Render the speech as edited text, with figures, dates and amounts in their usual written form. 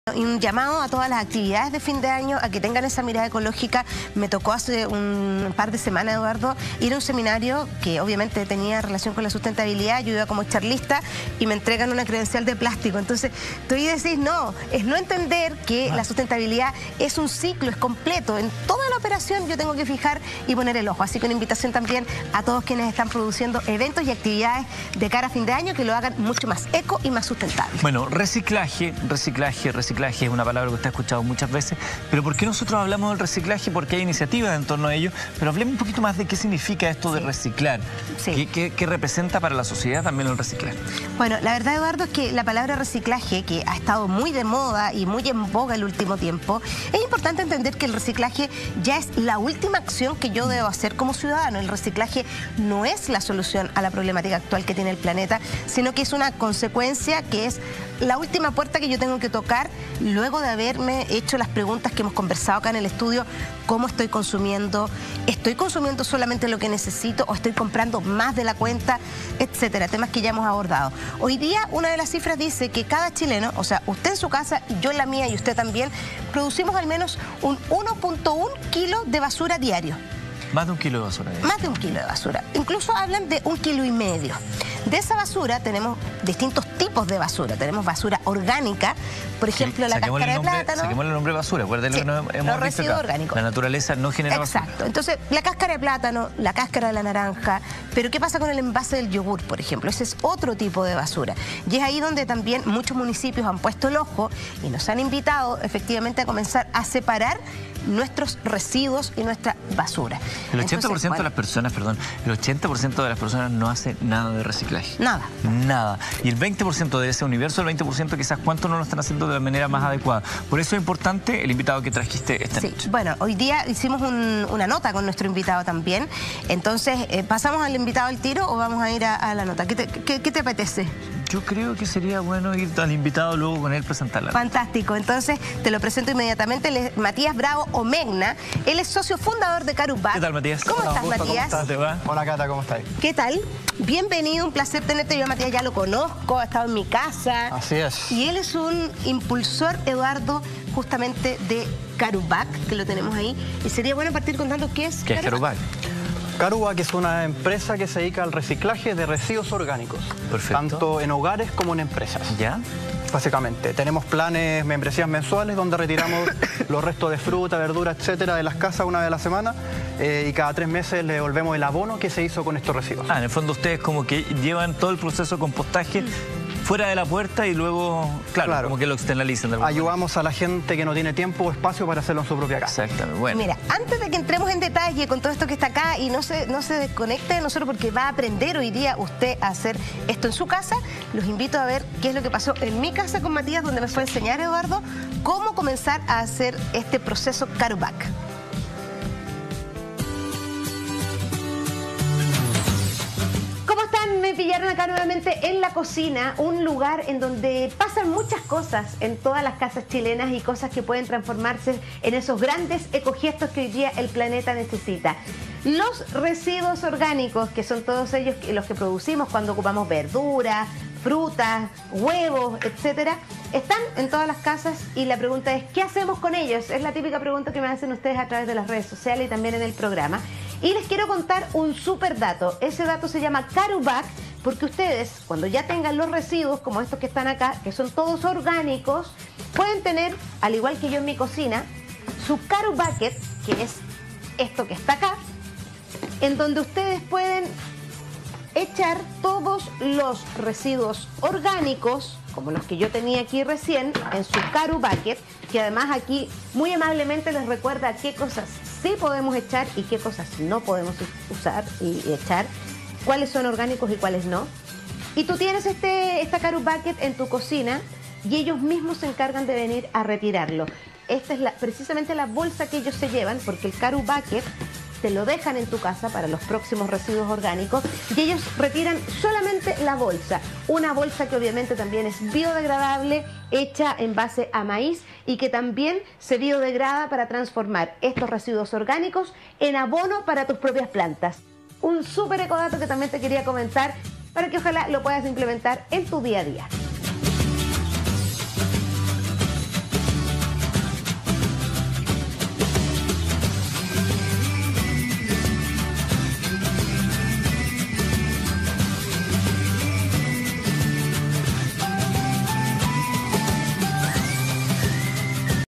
Un llamado a todas las actividades de fin de año a que tengan esa mirada ecológica. Me tocó hace un par de semanas, Eduardo, ir a un seminario que obviamente tenía relación con la sustentabilidad. Yo iba como charlista y me entregan una credencial de plástico. Entonces, tú decís, no, es no entender que la sustentabilidad es un ciclo, es completo. En toda la operación yo tengo que fijar y poner el ojo. Así que una invitación también a todos quienes están produciendo eventos y actividades de cara a fin de año que lo hagan mucho más eco y más sustentable. Bueno, reciclaje es una palabra que usted ha escuchado muchas veces, pero ¿por qué nosotros hablamos del reciclaje? Porque hay iniciativas en torno a ello, pero hablemos un poquito más de qué significa esto de reciclar. Sí. ¿Qué representa para la sociedad también el reciclar? Bueno, la verdad, Eduardo, es que la palabra reciclaje, que ha estado muy de moda y muy en boga el último tiempo, es importante entender que el reciclaje ya es la última acción que yo debo hacer como ciudadano. El reciclaje no es la solución a la problemática actual que tiene el planeta, sino que es una consecuencia, que es la última puerta que yo tengo que tocar luego de haberme hecho las preguntas que hemos conversado acá en el estudio. ¿Cómo estoy consumiendo? ¿Estoy consumiendo solamente lo que necesito o estoy comprando más de la cuenta? Etcétera, temas que ya hemos abordado. Hoy día una de las cifras dice que cada chileno, o sea, usted en su casa, yo en la mía y usted también, producimos al menos un 1.1 kilo de basura diario. Más de un kilo de basura. Más de un kilo de basura. Incluso hablan de 1,5 kilos. De esa basura tenemos distintos tipos de basura. Tenemos basura orgánica, por ejemplo, la cáscara de plátano. Saquemos el nombre de basura, acuérdense lo que hemos los residuos orgánicos. La naturaleza no genera basura. Exacto. Entonces, la cáscara de plátano, la cáscara de la naranja. Pero ¿qué pasa con el envase del yogur, por ejemplo? Ese es otro tipo de basura. Y es ahí donde también muchos municipios han puesto el ojo y nos han invitado efectivamente a comenzar a separar nuestros residuos y nuestra basura. El 80% de las personas, el 80% de las personas no hace nada de reciclaje. Nada. Nada. Y el 20% de ese universo, el 20% quizás cuánto no lo están haciendo de la manera más adecuada. Por eso es importante el invitado que trajiste esta noche. Bueno, hoy día hicimos una nota con nuestro invitado también. Entonces, ¿pasamos al invitado al tiro o vamos a ir a la nota? ¿Qué te apetece? Yo creo que sería bueno ir al invitado luego con él presentarla. Fantástico. Entonces, te lo presento inmediatamente. Él es Matías Bravo Omegna. Él es socio fundador de Carubac. ¿Qué tal, Matías? ¿Cómo estás, Matías? ¿Cómo estás? ¿Te va? Hola, Cata, ¿cómo estás? ¿Qué tal? Bienvenido, un placer tenerte. Yo a Matías ya lo conozco, ha estado en mi casa. Así es. Y él es un impulsor, Eduardo, justamente de Carubac, que lo tenemos ahí. Y sería bueno partir contando qué es ¿Qué es Carubac? Carubac es una empresa que se dedica al reciclaje de residuos orgánicos. Perfecto. Tanto en hogares como en empresas. ¿Ya? Básicamente, tenemos planes, membresías mensuales donde retiramos los restos de fruta, verdura, etcétera, de las casas una vez a la semana, y cada 3 meses le devolvemos el abono que se hizo con estos residuos. En el fondo ustedes como que llevan todo el proceso de compostaje fuera de la puerta y luego, claro, como que lo externalizan. Ayudamos a la gente que no tiene tiempo o espacio para hacerlo en su propia casa. Exactamente. Bueno. Mira, antes de que entremos en detalle con todo esto que está acá y no se desconecte de nosotros, porque va a aprender hoy día usted a hacer esto en su casa, los invito a ver qué es lo que pasó en mi casa con Matías, donde me fue a enseñar, Eduardo, cómo comenzar a hacer este proceso Carubac. Me pillaron acá nuevamente en la cocina, un lugar en donde pasan muchas cosas en todas las casas chilenas y cosas que pueden transformarse en esos grandes ecogestos que hoy día el planeta necesita. Los residuos orgánicos, que son todos ellos los que producimos cuando ocupamos verduras, frutas, huevos, etcétera, están en todas las casas y la pregunta es, ¿qué hacemos con ellos? Es la típica pregunta que me hacen ustedes a través de las redes sociales y también en el programa. Y les quiero contar un súper dato. Ese dato se llama Carubac, porque ustedes, cuando ya tengan los residuos, como estos que están acá, que son todos orgánicos, pueden tener, al igual que yo en mi cocina, su Carubucket, que es esto que está acá, en donde ustedes pueden echar todos los residuos orgánicos, como los que yo tenía aquí recién, en su Carubucket, que además aquí muy amablemente les recuerda qué cosas sí podemos echar y qué cosas no podemos usar y echar, cuáles son orgánicos y cuáles no. Y tú tienes esta Carubucket en tu cocina y ellos mismos se encargan de venir a retirarlo. Esta es precisamente la bolsa que ellos se llevan, porque el Carubucket te lo dejan en tu casa para los próximos residuos orgánicos y ellos retiran solamente la bolsa. Una bolsa que obviamente también es biodegradable, hecha en base a maíz y que también se biodegrada para transformar estos residuos orgánicos en abono para tus propias plantas. Un súper ecodato que también te quería comentar para que ojalá lo puedas implementar en tu día a día.